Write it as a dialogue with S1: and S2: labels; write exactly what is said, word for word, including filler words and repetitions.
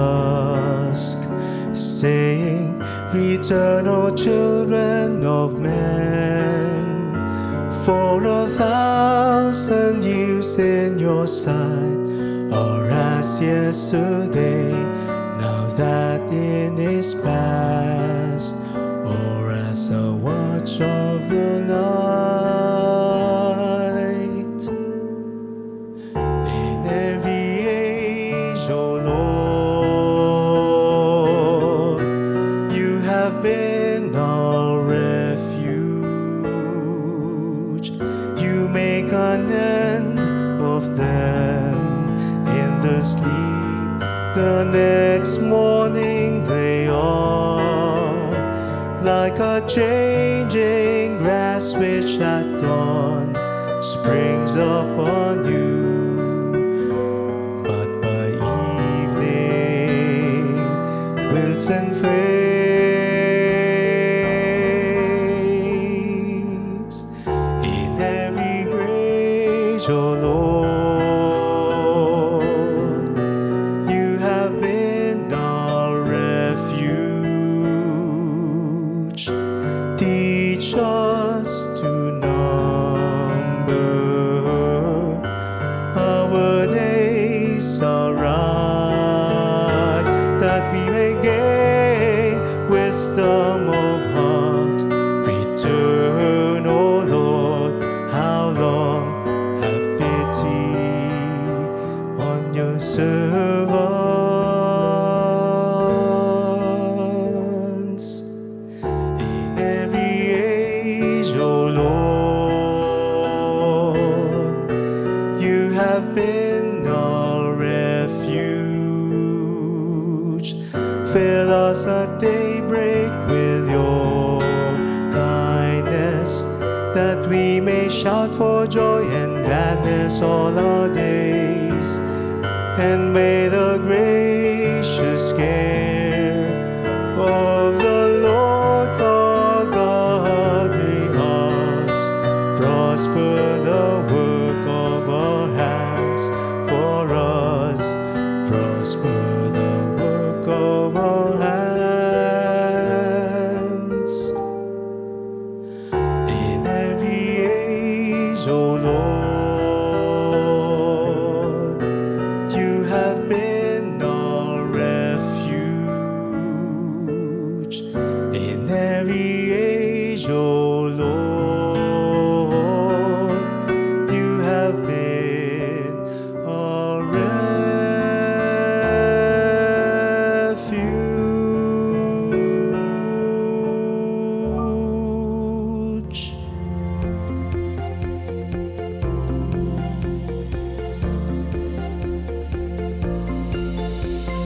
S1: dusk, saying, return, O children of men, for a thousand years in your sight are as yesterday, now that it is past, or as a watch of the night. In every age, O Lord, you have been our refuge. You make an end of them in the sleep. The next morning they are like a changing grass which at dawn springs up on you, but by evening wilts and fades. In every grace, O Lord, you have been our refuge. Teach us to number our days aright, that we may gain wisdom of heart. Return, O Lord, how long? Have pity on your servants. In every age, O Lord, you have been our refuge. Fill us at daybreak with your kindness, that we may shout for joy and gladness all our days. And may the gracious care of the Lord our God bring us prosper the work of our hands, for us prosper the